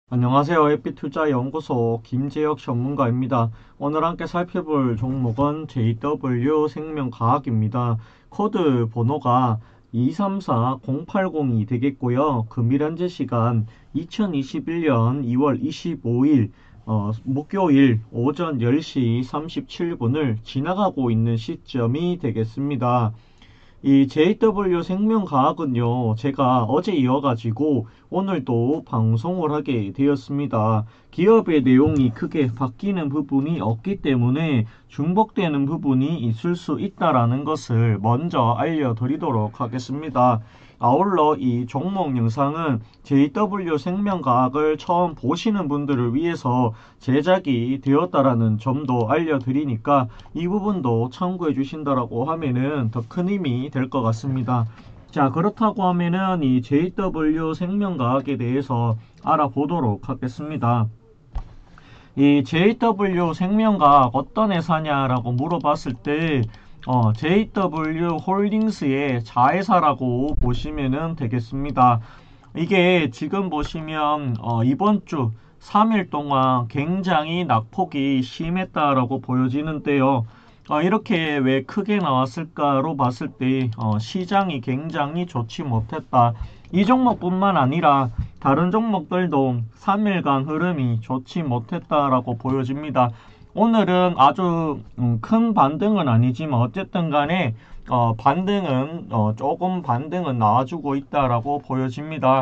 안녕하세요. 햇빛투자연구소 김재혁 전문가입니다. 오늘 함께 살펴볼 종목은 JW 생명과학입니다. 코드 번호가 234080이 되겠고요. 금일 현재 시간 2021년 2월 25일 목요일 오전 10시 37분을 지나가고 있는 시점이 되겠습니다. 이 JW 생명과학은요, 제가 어제 이어가지고 오늘도 방송을 하게 되었습니다. 기업의 내용이 크게 바뀌는 부분이 없기 때문에 중복되는 부분이 있을 수 있다라는 것을 먼저 알려드리도록 하겠습니다. 아울러 이 종목 영상은 JW 생명과학을 처음 보시는 분들을 위해서 제작이 되었다라는 점도 알려드리니까 이 부분도 참고해 주신다라고 하면은 더 큰 힘이 될 것 같습니다. 자, 그렇다고 하면은 이 JW 생명과학에 대해서 알아보도록 하겠습니다. 이 JW 생명과학 어떤 회사냐라고 물어봤을 때 JW 홀딩스의 자회사라고 보시면 되겠습니다. 이게 지금 보시면 이번 주 3일 동안 굉장히 낙폭이 심했다라고 보여지는데요. 이렇게 왜 크게 나왔을까로 봤을 때 시장이 굉장히 좋지 못했다. 이 종목뿐만 아니라 다른 종목들도 3일간 흐름이 좋지 못했다라고 보여집니다. 오늘은 아주 큰 반등은 아니지만 어쨌든 간에 조금 반등은 나와주고 있다라고 보여집니다.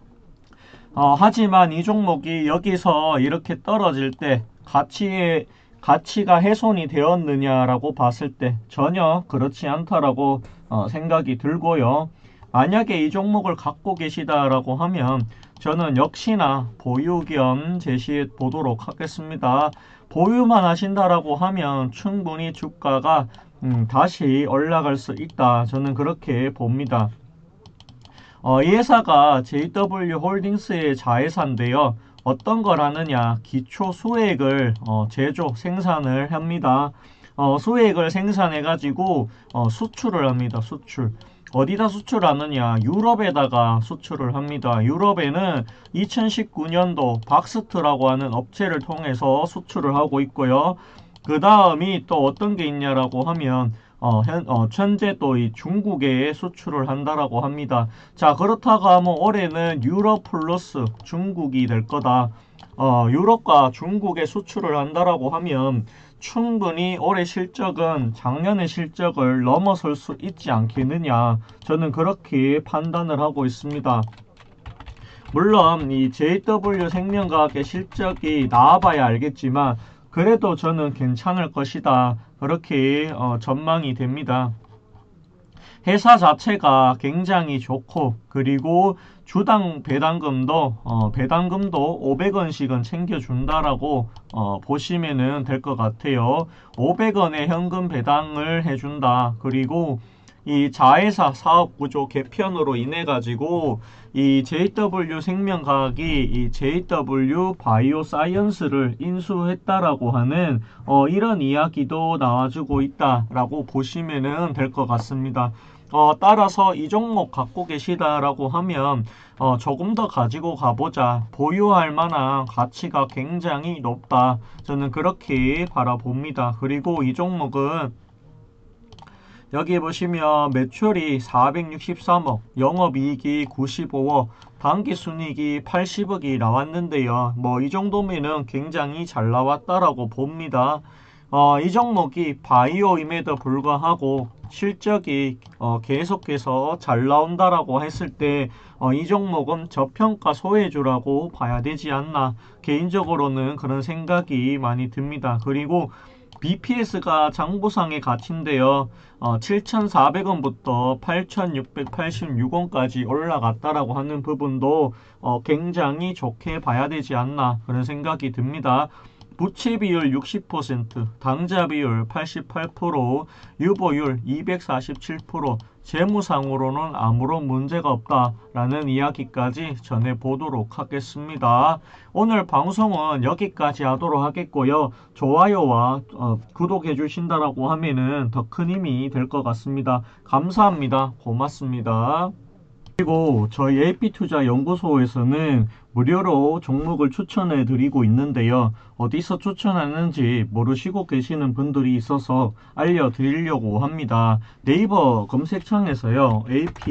하지만 이 종목이 여기서 이렇게 떨어질 때 가치가 훼손이 되었느냐라고 봤을 때 전혀 그렇지 않다라고 생각이 들고요. 만약에 이 종목을 갖고 계시다라고 하면 저는 역시나 보유 겸 제시해 보도록 하겠습니다. 보유만 하신다라고 하면 충분히 주가가 다시 올라갈 수 있다. 저는 그렇게 봅니다. 이 회사가 JW 홀딩스의 자회사인데요. 어떤 걸 하느냐? 기초 수액을 생산을 합니다. 수액을 생산해가지고 수출을 합니다. 수출. 어디다 수출하느냐? 유럽에다가 수출을 합니다. 유럽에는 2019년도 박스트라고 하는 업체를 통해서 수출을 하고 있고요. 그 다음이 또 어떤 게 있냐라고 하면 현재 또 이 중국에 수출을 한다라고 합니다. 자, 그렇다고 하면 올해는 유럽 플러스 중국이 될 거다. 유럽과 중국에 수출을 한다라고 하면 충분히 올해 실적은 작년의 실적을 넘어설 수 있지 않겠느냐. 저는 그렇게 판단을 하고 있습니다. 물론 이 JW 생명과학의 실적이 나와봐야 알겠지만 그래도 저는 괜찮을 것이다. 그렇게 전망이 됩니다. 회사 자체가 굉장히 좋고 그리고 주당 배당금도 500원씩은 챙겨준다라고 보시면 될 것 같아요. 500원의 현금 배당을 해준다. 그리고 이 자회사 사업구조 개편으로 인해 가지고 이 JW 생명과학이 이 JW 바이오사이언스를 인수했다라고 하는 이런 이야기도 나와주고 있다라고 보시면 될 것 같습니다. 따라서 이 종목 갖고 계시다라고 하면 조금 더 가지고 가보자. 보유할 만한 가치가 굉장히 높다. 저는 그렇게 바라봅니다. 그리고 이 종목은 여기 보시면 매출이 463억, 영업이익이 95억, 당기순이익이 80억이 나왔는데요. 뭐 이 정도면은 굉장히 잘 나왔다라고 봅니다. 이 종목이 바이오임에도 불구하고 실적이 계속해서 잘 나온다라고 했을 때 이 종목은 저평가 소외주라고 봐야 되지 않나 개인적으로는 그런 생각이 많이 듭니다. 그리고 BPS가 장부상의 가치인데요. 7,400원부터 8,686원까지 올라갔다라고 하는 부분도 굉장히 좋게 봐야 되지 않나 그런 생각이 듭니다. 부채 비율 60%, 당좌 비율 88%, 유보율 247%, 재무상으로는 아무런 문제가 없다라는 이야기까지 전해보도록 하겠습니다. 오늘 방송은 여기까지 하도록 하겠고요. 좋아요와 구독해 주신다라고 하면은 더 큰 힘이 될 것 같습니다. 감사합니다. 고맙습니다. 그리고 저희 AP투자연구소에서는 무료로 종목을 추천해 드리고 있는데요. 어디서 추천하는지 모르시고 계시는 분들이 있어서 알려드리려고 합니다. 네이버 검색창에서요.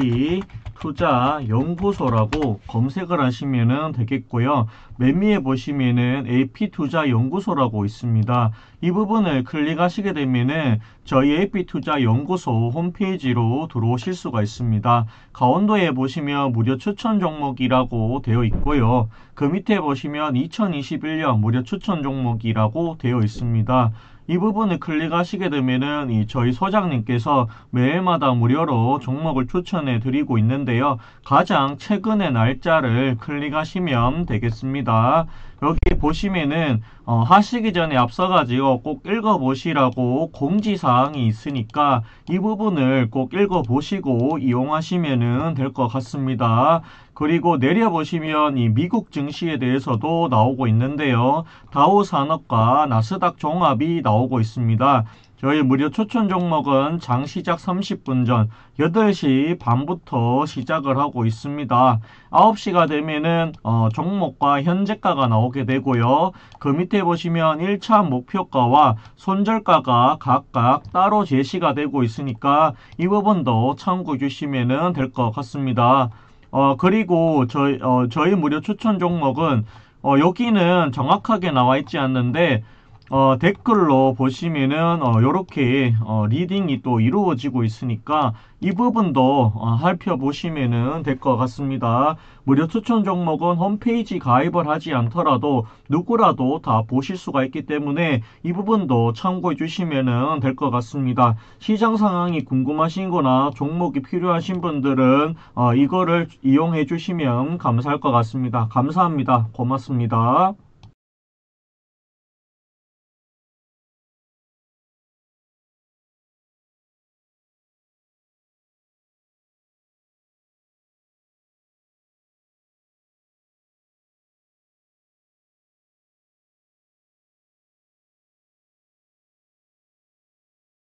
AP투자연구소라고 검색을 하시면 되겠고요. 맨 위에 보시면은 AP투자연구소라고 있습니다. 이 부분을 클릭하시게 되면은 저희 AP투자연구소 홈페이지로 들어오실 수가 있습니다. 가운데에 보시면 무료 추천 종목이라고 되어 있고요. 그 밑에 보시면 2021년 무료 추천 종목이라고 되어 있습니다. 이 부분을 클릭하시게 되면은 저희 소장님께서 매일마다 무료로 종목을 추천해 드리고 있는데요. 가장 최근의 날짜를 클릭하시면 되겠습니다. 여기 보시면은 하시기 전에 앞서가지고 꼭 읽어보시라고 공지사항이 있으니까 이 부분을 꼭 읽어보시고 이용하시면 될 것 같습니다. 그리고 내려보시면 이 미국 증시에 대해서도 나오고 있는데요. 다우산업과 나스닥 종합이 나오고 있습니다. 저희 무료 추천 종목은 장 시작 30분 전 8시 반부터 시작을 하고 있습니다. 9시가 되면은 종목과 현재가가 나오게 되고요. 그 밑에 보시면 1차 목표가와 손절가가 각각 따로 제시가 되고 있으니까 이 부분도 참고해 주시면 될 것 같습니다. 그리고 저희 무료 추천 종목은 여기는 정확하게 나와 있지 않는데 댓글로 보시면은 요렇게 리딩이 또 이루어지고 있으니까 이 부분도 살펴보시면은 될 것 같습니다. 무료 추천 종목은 홈페이지 가입을 하지 않더라도 누구라도 다 보실 수가 있기 때문에 이 부분도 참고해 주시면은 될 것 같습니다. 시장 상황이 궁금하신 거나 종목이 필요하신 분들은 이거를 이용해 주시면 감사할 것 같습니다. 감사합니다. 고맙습니다.